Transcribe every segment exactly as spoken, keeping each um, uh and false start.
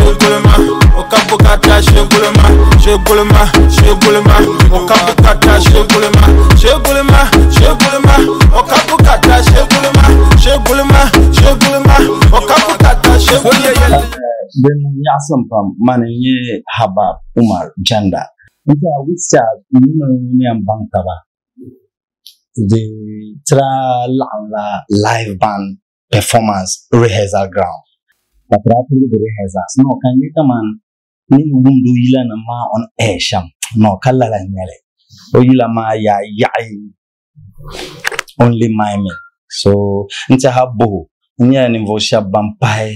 shugulma, okapukata shugulma, shugulma, shugulma, okapukata shugulma, shugulma, shugulma, okapukata shugulma, shugulma, shugulma, okapukata shugulma. Then yasam pam manye Habab Umar Janda. Nta wisa ino ni ambangaba. The tra la live band performance rehearsal ground. Patrati the rehearsals. No kan you come on ni mundu ila na ma on air sham. No kala la nyele. O ila ma ya yai only my me. So nta habo nya ni vosha bampai.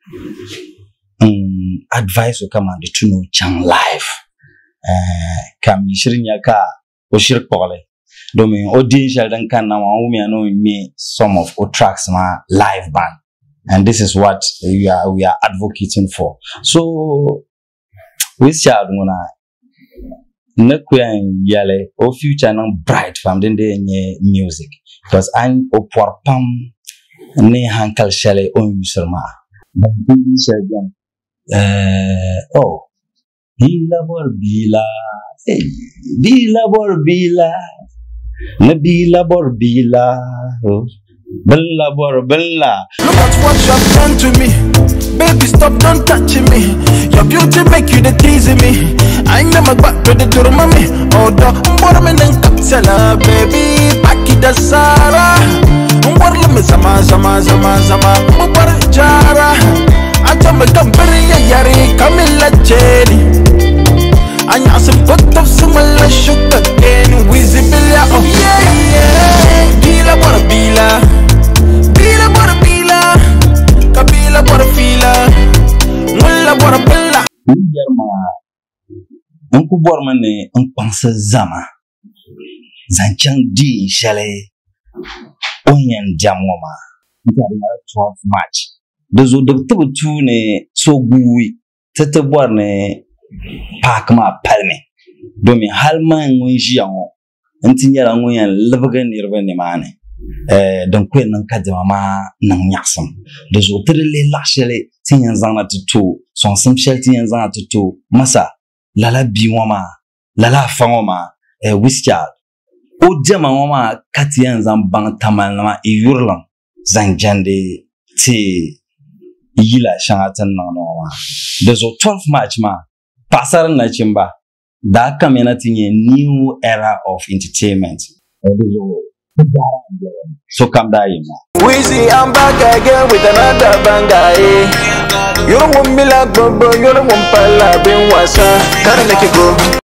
Um, advice will come on the to know chang live. Uh, kam shirin yaka o shirk pole. Domin audience dan kan na wa umi ano me some of o tracks ma live band. And this is what we are we are advocating for. So we shall muna nekwen yale o future nang bright from den de music because I'm o porpam ne hankal shale on userma. But this again. Uh, oh, bila bor bila, hey, bila bor bila, nabila bor bila, oh, bella bor bella. Look at what you've done to me, baby. Stop, don't touch me. Your beauty make you the teasing me. I never back to the door, mommy. Oh, the woman and capsula, baby. Paki da Sara, umbar me sama sama sama sama, umbar jara. Ajam company yari Camilla Cherry. Anya some got of some sugar cane visible. Oh yeah yeah. Bila bora bila, bila bora bila, kabila bora fila, mulla bora bella. Yarma, unku borma ne unpansa zama. Zanchang di shale onyan jamwama. twelve March. Dozo de tu ne so gui tete bor ne pak ma palme domi halma ngun jiango anti nyara ngun yan lebaga nirba ni mane eh don kwen nan kadama ma nan nyaksam dozo tere le lashele tinyan zana tutu son simshel tinyan zana tutu masa lala biwama lala fangoma eh wiska o jama wama katiyan zan bang tamal na e yurlan zan jande ti yila shangatan nangwa there's a twelve March ma pasar na chimba da kamena tinye new era of entertainment so come da yima we see I'm back again with another banger you don't want me like bobo you don't want pala bin wasa can't let it go.